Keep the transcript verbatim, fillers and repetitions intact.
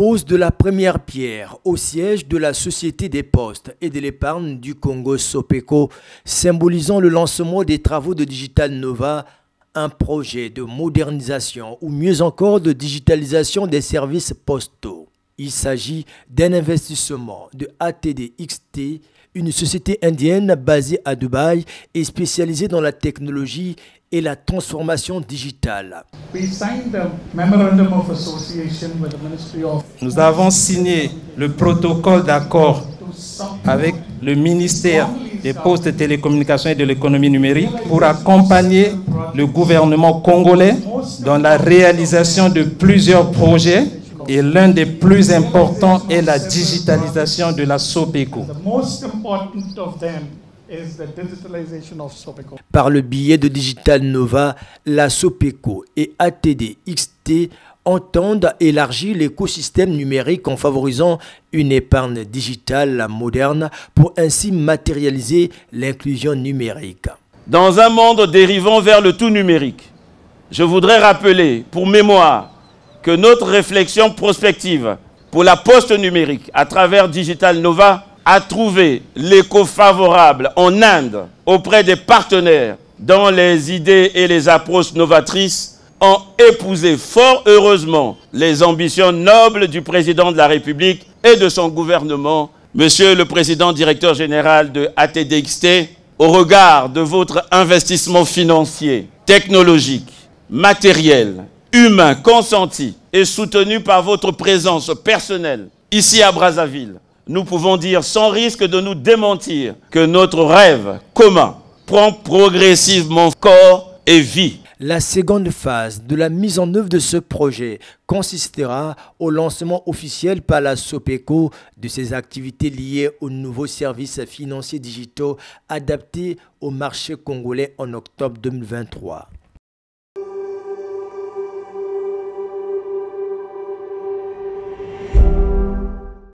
Pose de la première pierre au siège de la Société des Postes et de l'Épargne du Congo Sopeco, symbolisant le lancement des travaux de Digital Nova, un projet de modernisation ou mieux encore de digitalisation des services postaux. Il s'agit d'un investissement de A T D X T, une société indienne basée à Dubaï et spécialisée dans la technologie et la transformation digitale. Nous avons signé le protocole d'accord avec le ministère des Postes et Télécommunications et de l'économie numérique pour accompagner le gouvernement congolais dans la réalisation de plusieurs projets. Et l'un des plus importants est la digitalisation de la Sopeco. Par le biais de Digital Nova, la Sopeco et A T D X T entendent élargir l'écosystème numérique en favorisant une épargne digitale moderne pour ainsi matérialiser l'inclusion numérique. Dans un monde dérivant vers le tout numérique, je voudrais rappeler pour mémoire que notre réflexion prospective pour la poste numérique à travers Digital Nova a trouvé l'écho favorable en Inde auprès des partenaires dont les idées et les approches novatrices ont épousé fort heureusement les ambitions nobles du président de la République et de son gouvernement, Monsieur le Président Directeur Général de A T D X T, au regard de votre investissement financier, technologique, matériel, humain, consenti et soutenu par votre présence personnelle ici à Brazzaville. Nous pouvons dire sans risque de nous démentir que notre rêve commun prend progressivement corps et vie. La seconde phase de la mise en œuvre de ce projet consistera au lancement officiel par la Sopeco de ses activités liées aux nouveaux services financiers digitaux adaptés au marché congolais en octobre deux mille vingt-trois.